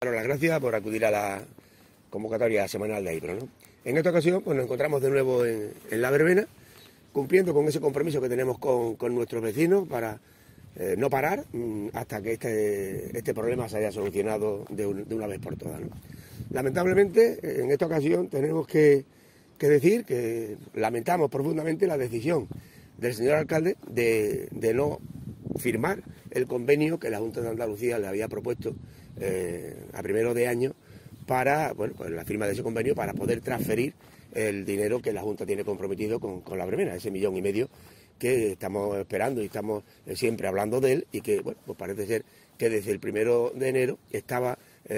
Bueno, las gracias por acudir a la convocatoria semanal de AIPRO, ¿no? En esta ocasión pues, nos encontramos de nuevo en la verbena, cumpliendo con ese compromiso que tenemos con nuestros vecinos para no parar hasta que este problema se haya solucionado de una vez por todas, ¿no? Lamentablemente, en esta ocasión tenemos que decir que lamentamos profundamente la decisión del señor alcalde de no firmar el convenio que la Junta de Andalucía le había propuesto a primero de año para, bueno, pues la firma de ese convenio para poder transferir el dinero que la Junta tiene comprometido con la verbena, ese 1,5 millones que estamos esperando y estamos siempre hablando de él y que, bueno, pues parece ser que desde el 1 de enero estaba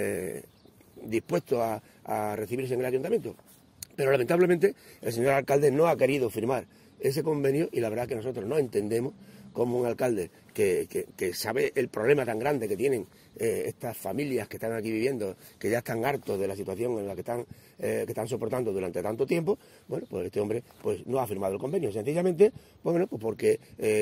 dispuesto a recibirse en el ayuntamiento. Pero lamentablemente el señor alcalde no ha querido firmar ese convenio y la verdad que nosotros no entendemos cómo un alcalde que sabe el problema tan grande que tienen estas familias que están aquí viviendo, que ya están hartos de la situación en la que están soportando durante tanto tiempo, bueno, pues este hombre pues no ha firmado el convenio, sencillamente, bueno, pues porque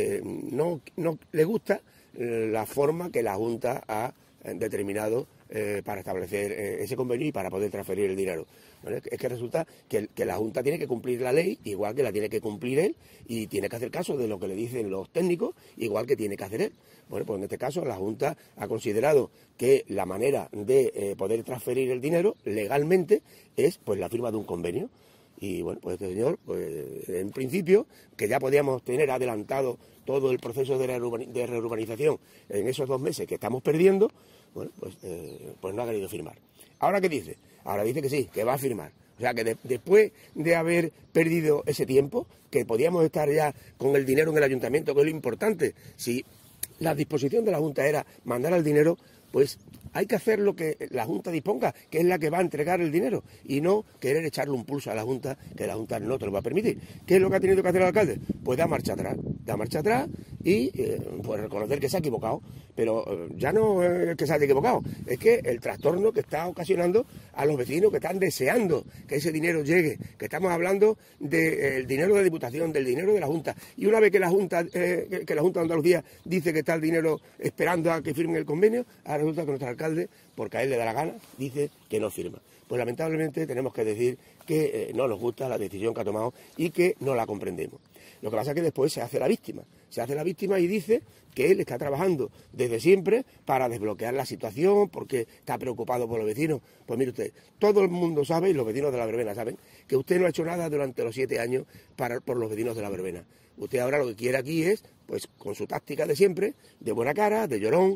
no le gusta la forma que la Junta ha determinado para establecer ese convenio y para poder transferir el dinero. ¿Vale? Es que resulta que la Junta tiene que cumplir la ley, igual que la tiene que cumplir él, y tiene que hacer caso de lo que le dicen los técnicos, igual que tiene que hacer él. Bueno, pues en este caso la Junta ha considerado que la manera de poder transferir el dinero legalmente es pues la firma de un convenio. Y bueno, pues este señor, pues en principio, que ya podíamos tener adelantado todo el proceso de reurbanización en esos 2 meses que estamos perdiendo, bueno, pues no ha querido firmar. ¿Ahora qué dice? Ahora dice que sí, que va a firmar. O sea que después de haber perdido ese tiempo, que podíamos estar ya con el dinero en el ayuntamiento, que es lo importante, si la disposición de la Junta era mandar el dinero, pues hay que hacer lo que la Junta disponga, que es la que va a entregar el dinero, y no querer echarle un pulso a la Junta, que la Junta no te lo va a permitir. ¿Qué es lo que ha tenido que hacer el alcalde? Pues da marcha atrás y pues reconocer que se ha equivocado, pero ya no es que se haya equivocado, es que el trastorno que está ocasionando a los vecinos que están deseando que ese dinero llegue, que estamos hablando del dinero de Diputación, del dinero de la Junta, y una vez que la Junta de Andalucía dice que está el dinero esperando a que firmen el convenio, ahora resulta que nuestro alcalde, porque a él le da la gana, dice que no firma. Pues lamentablemente tenemos que decir que no nos gusta la decisión que ha tomado y que no la comprendemos. Lo que pasa es que después se hace la víctima y dice que él está trabajando desde siempre para desbloquear la situación porque está preocupado por los vecinos. Pues mire usted, todo el mundo sabe, y los vecinos de la verbena saben, que usted no ha hecho nada durante los 7 años por los vecinos de la verbena. Usted ahora lo que quiere aquí es, pues con su táctica de siempre, de buena cara, de llorón,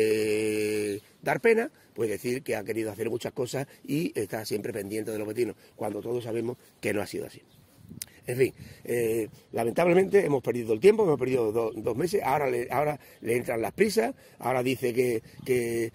de dar pena, pues decir que ha querido hacer muchas cosas y está siempre pendiente de los vecinos, cuando todos sabemos que no ha sido así. En fin, lamentablemente hemos perdido el tiempo, hemos perdido 2 meses, ahora le entran las prisas, ahora dice que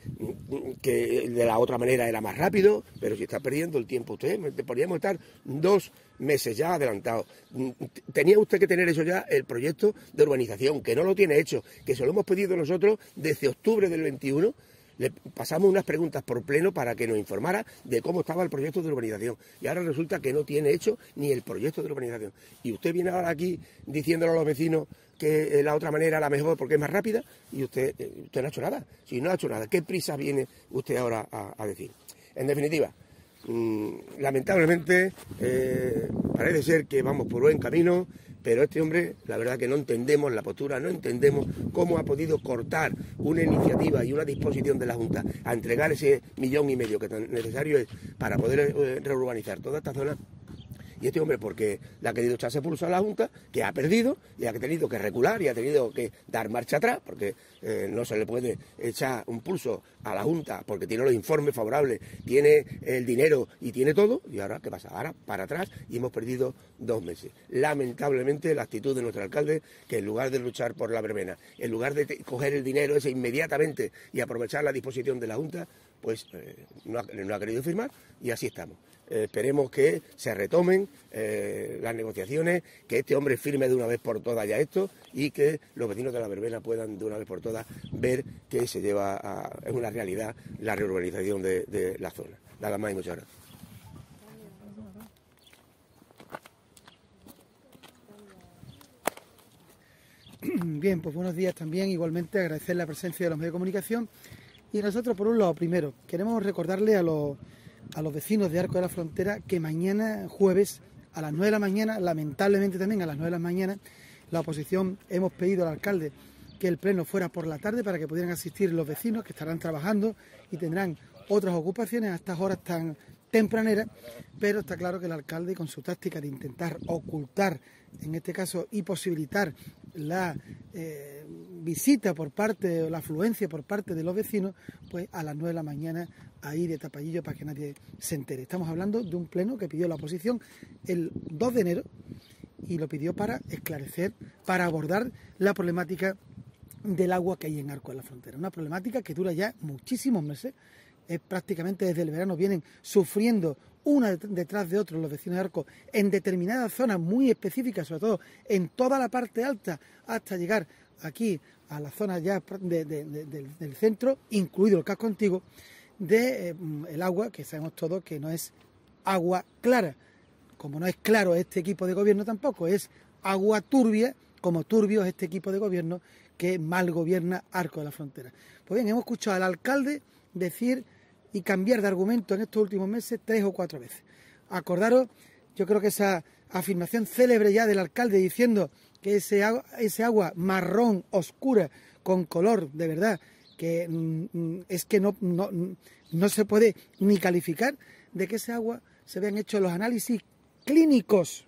de la otra manera era más rápido, pero si está perdiendo el tiempo usted, podríamos estar 2 meses ya adelantados. Tenía usted que tener eso ya, el proyecto de urbanización, que no lo tiene hecho, que se lo hemos pedido nosotros desde octubre del 21. Le pasamos unas preguntas por pleno para que nos informara de cómo estaba el proyecto de urbanización. Y ahora resulta que no tiene hecho ni el proyecto de urbanización. Y usted viene ahora aquí diciéndole a los vecinos que la otra manera la mejor porque es más rápida y usted no ha hecho nada. Si no ha hecho nada, ¿qué prisa viene usted ahora a decir? En definitiva, lamentablemente parece ser que vamos por buen camino, pero este hombre, la verdad que no entendemos la postura, no entendemos cómo ha podido cortar una iniciativa y una disposición de la Junta a entregar ese 1,5 millones que tan necesario es para poder reurbanizar toda esta zona. Y este hombre, porque le ha querido echarse pulso a la Junta, que ha perdido y ha tenido que recular y ha tenido que dar marcha atrás, porque no se le puede echar un pulso a la Junta, porque tiene los informes favorables, tiene el dinero y tiene todo. Y ahora, ¿qué pasa? Ahora para atrás y hemos perdido 2 meses. Lamentablemente, la actitud de nuestro alcalde, que en lugar de luchar por la verbena, en lugar de coger el dinero ese inmediatamente y aprovechar la disposición de la Junta, pues no ha querido firmar y así estamos. Esperemos que se retomen las negociaciones, que este hombre firme de una vez por todas ya esto y que los vecinos de la verbena puedan de una vez por todas ver que se lleva es una realidad la reurbanización de la zona. Nada más y muchas gracias. Bien, pues buenos días también. Igualmente agradecer la presencia de los medios de comunicación Y nosotros, por un lado, primero, queremos recordarle a los vecinos de Arcos de la Frontera que mañana, jueves, a las 9 de la mañana, lamentablemente también a las 9 de la mañana, la oposición hemos pedido al alcalde que el pleno fuera por la tarde para que pudieran asistir los vecinos que estarán trabajando y tendrán otras ocupaciones a estas horas tan tempraneras, pero está claro que el alcalde, con su táctica de intentar ocultar, en este caso, y posibilitar la visita por parte, o la afluencia por parte de los vecinos, pues a las 9 de la mañana ahí de tapadillo para que nadie se entere. Estamos hablando de un pleno que pidió la oposición el 2 de enero y lo pidió para esclarecer, para abordar la problemática del agua que hay en Arcos de la Frontera. Una problemática que dura ya muchísimos meses. Prácticamente desde el verano vienen sufriendo una detrás de otra los vecinos de Arcos en determinadas zonas muy específicas, sobre todo en toda la parte alta, hasta llegar aquí a la zona ya del centro, incluido el casco antiguo, el agua, que sabemos todos que no es agua clara, como no es claro este equipo de gobierno tampoco, es agua turbia, como turbio es este equipo de gobierno que mal gobierna Arcos de la Frontera. Pues bien, hemos escuchado al alcalde decir y cambiar de argumento en estos últimos meses 3 o 4 veces. Acordaros, yo creo que esa afirmación célebre ya del alcalde diciendo que ese agua marrón, oscura, con color, de verdad, que es que no se puede ni calificar, de que ese agua se habían hecho los análisis clínicos,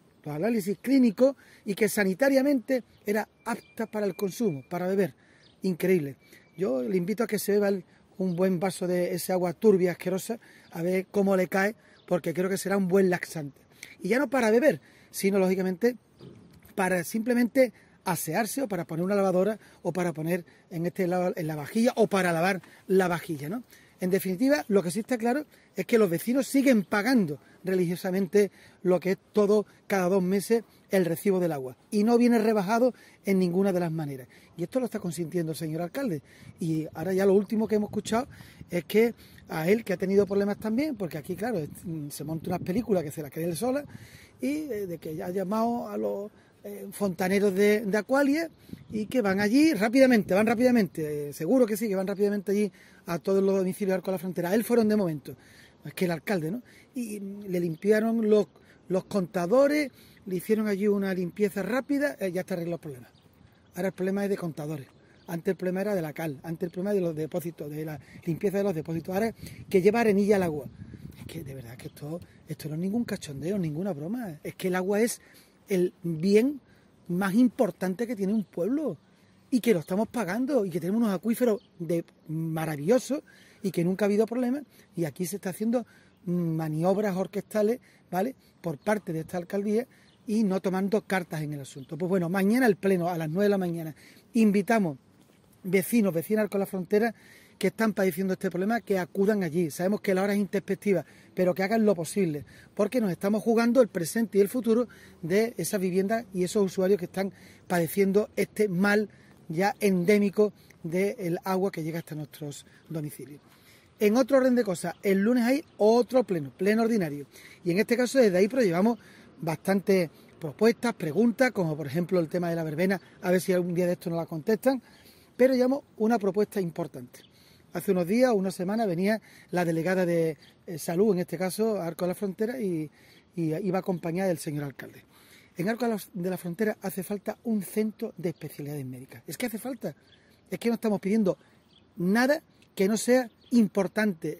y que sanitariamente era apta para el consumo, para beber. Increíble. Yo le invito a que se beba un buen vaso de ese agua turbia, asquerosa, a ver cómo le cae, porque creo que será un buen laxante. Y ya no para beber, sino lógicamente para simplemente asearse o para poner una lavadora o para poner en la vajilla o para lavar la vajilla, ¿no? En definitiva, lo que sí está claro es que los vecinos siguen pagando religiosamente lo que es todo, cada 2 meses, el recibo del agua. Y no viene rebajado en ninguna de las maneras. Y esto lo está consintiendo el señor alcalde. Y ahora ya lo último que hemos escuchado es que a él, que ha tenido problemas también, porque aquí, claro, se monta unas películas que se las cree él sola, y de que ya ha llamado a los fontaneros de Aqualia y que van allí van rápidamente, seguro que sí, que van rápidamente allí a todos los domicilios de Arcos de la Frontera. Él fueron de momento, es que el alcalde, ¿no? Y le limpiaron los contadores, le hicieron allí una limpieza rápida, ya está arreglado el problema. Ahora el problema es de contadores. Antes el problema era de la cal, antes el problema de los depósitos, de la limpieza de los depósitos. Ahora que lleva arenilla al agua. Es que de verdad que esto no es ningún cachondeo, ninguna broma. Es que el agua es el bien más importante que tiene un pueblo y que lo estamos pagando y que tenemos unos acuíferos maravillosos y que nunca ha habido problemas, y aquí se está haciendo maniobras orquestales, ¿vale?, por parte de esta alcaldía y no tomando cartas en el asunto. Pues bueno, mañana el pleno a las 9 de la mañana invitamos vecinas con la frontera que están padeciendo este problema, que acudan allí. Sabemos que la hora es introspectiva, pero que hagan lo posible, porque nos estamos jugando el presente y el futuro de esas viviendas y esos usuarios que están padeciendo este mal ya endémico del agua que llega hasta nuestros domicilios. En otro orden de cosas, el lunes hay otro pleno ordinario, y en este caso desde ahí llevamos bastantes propuestas, preguntas, como por ejemplo el tema de la verbena, a ver si algún día de esto nos la contestan, pero llevamos una propuesta importante. Hace unos días, una semana, venía la delegada de salud, en este caso, a Arcos de la Frontera, y iba acompañada del señor alcalde. En Arcos de la Frontera hace falta un centro de especialidades médicas. Es que hace falta. Es que no estamos pidiendo nada que no sea importante,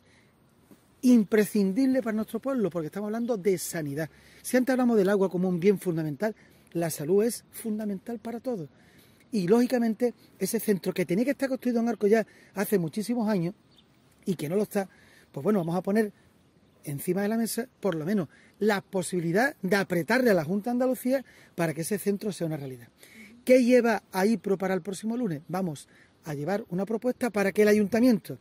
imprescindible para nuestro pueblo, porque estamos hablando de sanidad. Si antes hablamos del agua como un bien fundamental, la salud es fundamental para todos. Y lógicamente ese centro que tenía que estar construido en Arcos ya hace muchísimos años y que no lo está, pues bueno, vamos a poner encima de la mesa por lo menos la posibilidad de apretarle a la Junta de Andalucía para que ese centro sea una realidad. ¿Qué lleva a IPRO para el próximo lunes? Vamos a llevar una propuesta para que el ayuntamiento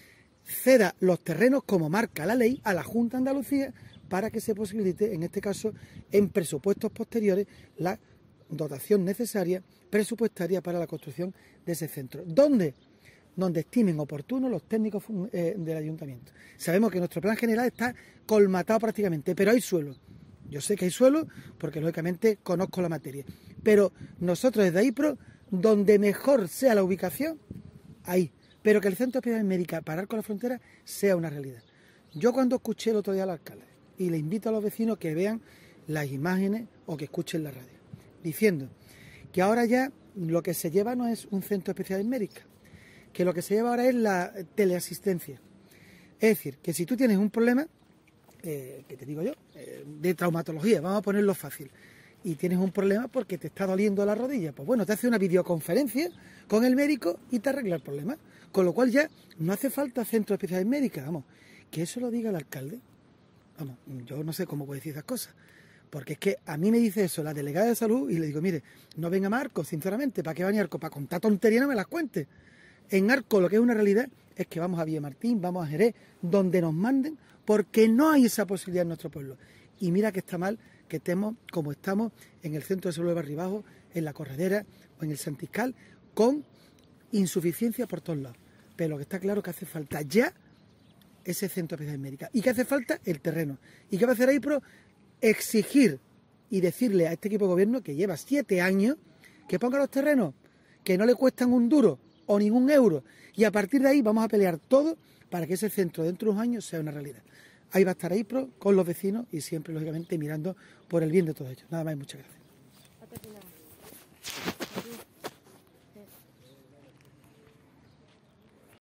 ceda los terrenos como marca la ley a la Junta de Andalucía para que se posibilite, en este caso, en presupuestos posteriores, la dotación necesaria presupuestaria para la construcción de ese centro. ¿Dónde? Donde estimen oportuno los técnicos del ayuntamiento. Sabemos que nuestro plan general está colmatado prácticamente, pero hay suelo. Yo sé que hay suelo porque lógicamente conozco la materia. Pero nosotros desde IPRO, donde mejor sea la ubicación, ahí. pero que el Centro de Especialidades Médicas para Arcos de la Frontera sea una realidad. Yo cuando escuché el otro día al alcalde, y le invito a los vecinos que vean las imágenes o que escuchen la radio, diciendo que ahora ya lo que se lleva no es un centro de especialidades médicas, que lo que se lleva ahora es la teleasistencia. Es decir, que si tú tienes un problema, que te digo yo, de traumatología, vamos a ponerlo fácil, y tienes un problema porque te está doliendo la rodilla, pues bueno, te hace una videoconferencia con el médico y te arregla el problema. Con lo cual ya no hace falta centro de especialidades médicas, vamos, que eso lo diga el alcalde. Vamos, yo no sé cómo puede decir esas cosas, porque es que a mí me dice eso la delegada de salud y le digo, mire, no venga más Arcos, sinceramente, ¿para qué va a Arcos? Para contar tonterías no me las cuente. En Arcos lo que es una realidad es que vamos a Villamartín, vamos a Jerez, donde nos manden, porque no hay esa posibilidad en nuestro pueblo. Y mira que está mal que estemos como estamos en el centro de salud de Barrio Bajo, en la Corredera o en el Santiscal, con insuficiencia por todos lados. Pero lo que está claro es que hace falta ya ese centro de especialidades médicas y que hace falta el terreno. ¿Y qué va a hacer AIPRO? Exigir y decirle a este equipo de gobierno que lleva 7 años que ponga los terrenos, que no le cuestan un duro o ningún euro. Y a partir de ahí vamos a pelear todo para que ese centro dentro de unos años sea una realidad. Ahí va a estar AIPRO con los vecinos y siempre, lógicamente, mirando por el bien de todos ellos. Nada más y muchas gracias.